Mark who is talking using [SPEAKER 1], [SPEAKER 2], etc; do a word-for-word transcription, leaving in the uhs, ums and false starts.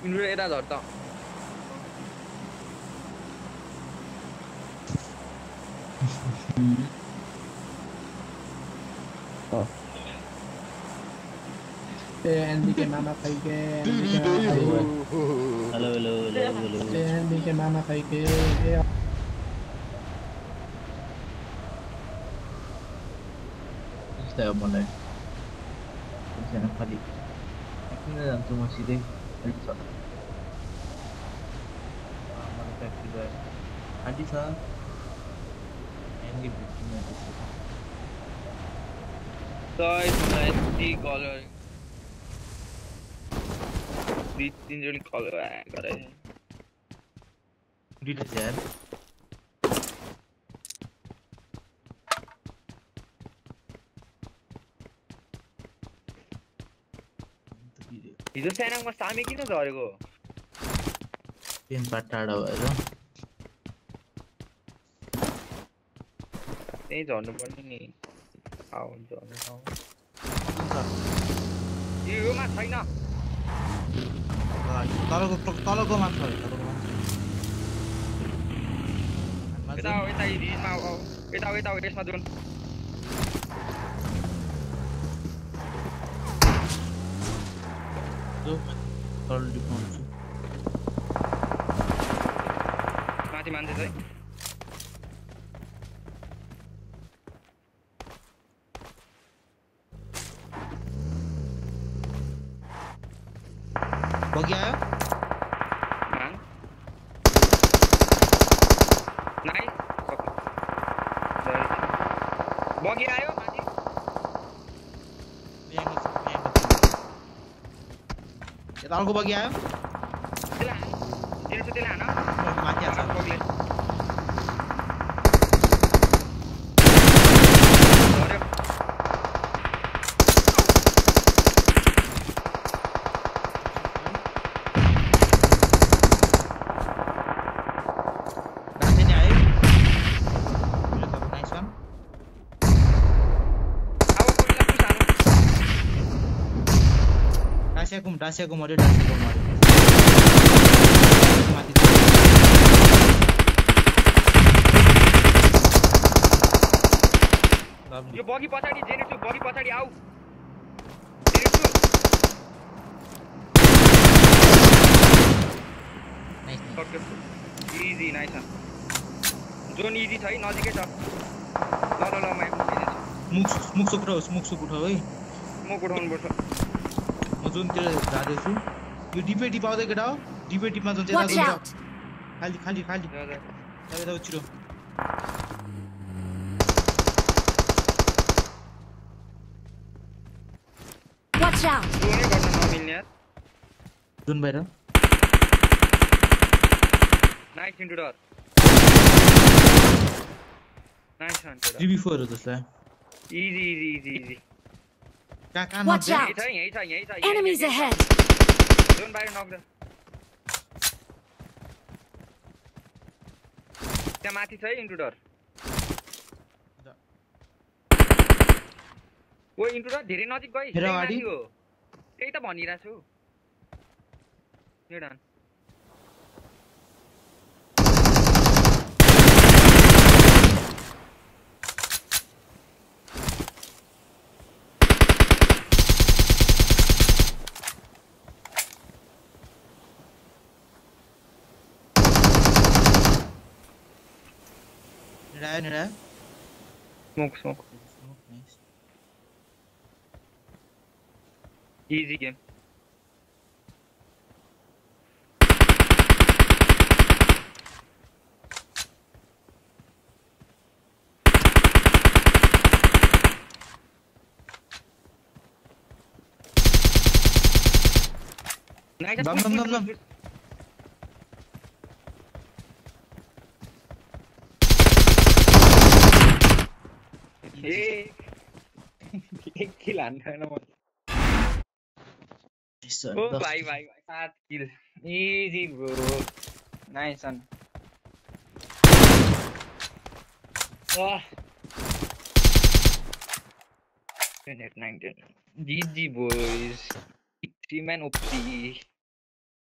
[SPEAKER 1] Indoor एटा झर्ता
[SPEAKER 2] NB के मामा खाई के एनबी के मामा खाई के
[SPEAKER 3] hello hello hello hello
[SPEAKER 2] NB के मामा खाई के
[SPEAKER 3] यस्तै हो मलाई छैन खालि किन जान्छु म सिधै खालि छ मलाई फ्याक्ट्री गयो खालि छ एनडी भित्रमा त्यसको
[SPEAKER 1] Guys, nice color. These things really color. Got it.
[SPEAKER 3] दुईटा छ यार
[SPEAKER 1] हिजो सानाङमा सामे किन झरेको
[SPEAKER 3] पेन पाट टाढा भएर
[SPEAKER 1] त्यही झर्नु पर्ने नि आउ झर्नु आउ योमा छैन
[SPEAKER 3] तलको तलको मात्र हो तलको
[SPEAKER 1] यता आऊ यता रिजमा आऊ आऊ यता आऊ यता आऊ यसमा जोन
[SPEAKER 3] जो तल डिफाउँछु
[SPEAKER 1] माथि मान्छे चाहिँ
[SPEAKER 3] बगी आयो
[SPEAKER 1] मान नाइस बगी आयो माथि
[SPEAKER 3] यहाँ छ यहाँ यता अर्को बगी आयो
[SPEAKER 1] त्यसलाई दिनु छ त्यसलाई हान
[SPEAKER 3] माथि आछ
[SPEAKER 1] बगीले
[SPEAKER 3] डासियाको डासियाको मर्यो डासियाको मर्यो माथि
[SPEAKER 1] यो बगी पछाडी जेनेटु बगी पछाडी आऊ जेनेटु
[SPEAKER 3] nice
[SPEAKER 1] easy nice zone easy छ है नजिकै छ ल ल ल म
[SPEAKER 3] मुख मुख सुक उठाऊ मुख सुक उठाऊ है
[SPEAKER 1] म उठाउनु पर्छ
[SPEAKER 3] म जोनतिर जाँदैछु यो डिपे डिप आउँदै केटा हो डिपे डिपमा जोन चाहिँ जान्छ खाली खाली खाली तपाईँ त छिटो
[SPEAKER 4] Watch out!
[SPEAKER 1] जोनै गर्न नमिल्ने यार
[SPEAKER 3] जोन बाहिर
[SPEAKER 1] नाइस इन्टु डर nice hunter
[SPEAKER 3] three B four हो जसलाई
[SPEAKER 1] इजी इजी इजी इजी
[SPEAKER 3] कहाँ कहाँ
[SPEAKER 4] Watch
[SPEAKER 3] नक्छ
[SPEAKER 4] out!
[SPEAKER 1] यही छ यही छ यही छ
[SPEAKER 4] Enemies ahead!
[SPEAKER 1] जोन बाहिर नक्दा त्यहाँ माथि छ है इन्टु डर ओ इन्टु डर धेरै नजिक गई
[SPEAKER 3] फेरि अगाडि?
[SPEAKER 1] हो त्यही त भनिरहेको छु निर्डन
[SPEAKER 3] निरायो निरायो
[SPEAKER 1] smoke smoke
[SPEAKER 3] nice
[SPEAKER 1] easy game
[SPEAKER 3] दम दम दम दम
[SPEAKER 1] एक एक किल हान्दैन म ओ भाइ भाइ भाइ सात kill easy bro nice one वाह nineteen G G boys three man O P